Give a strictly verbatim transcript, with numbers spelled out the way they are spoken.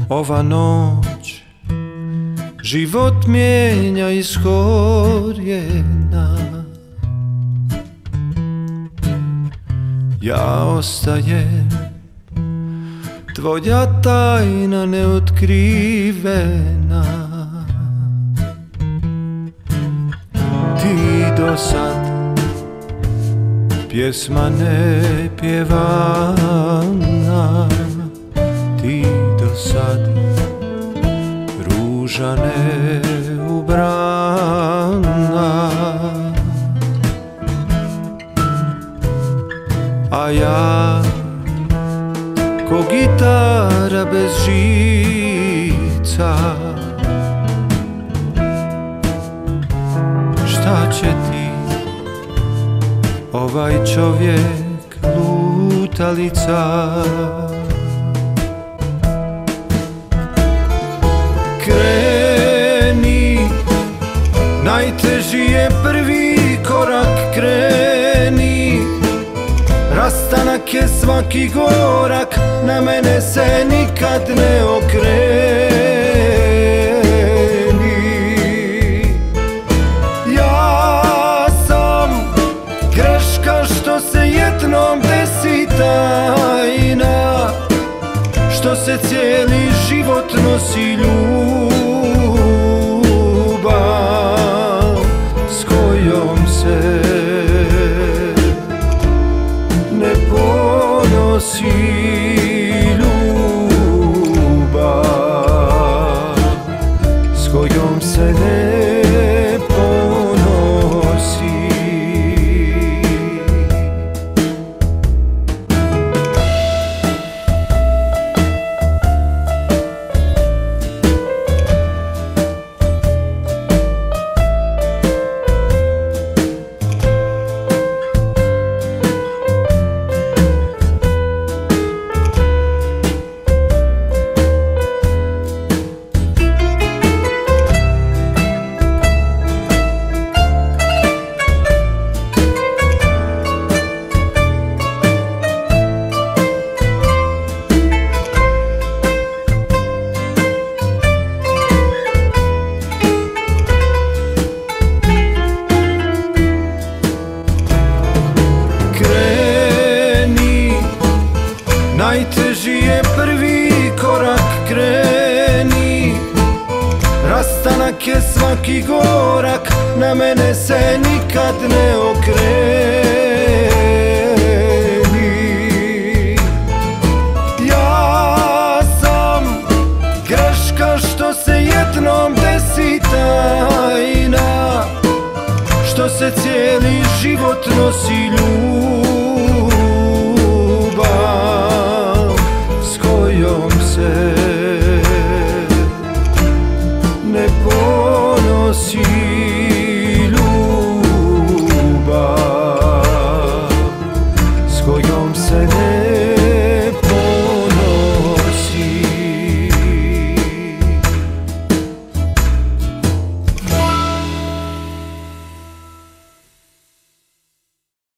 Ova noć život mijenja iz korijena. Ja ostajem tvoja tajna neotkrivena. Ti do sad pjesma ne pjevana, ti do sad ruža ne ubrana, a ja ko gitara bez žica. Šta će ti ovaj čovjek lutalica? Kreni, najteži je prvi korak, kreni. Rastanak je svaki gorak, na mene se nikad ne okreni. Ja sam greška što se jednom desi tajna, što se cijeli život nosi ljubav, s kojom se ne ponosi ljubav, s kojom se ne ponosi. Najteži je prvi korak, kreni. Rastanak je svaki gorak, na mene se nikad ne okreni. Ja sam greška što se jednom desi tajna, što se cijeli život nosi ljubav,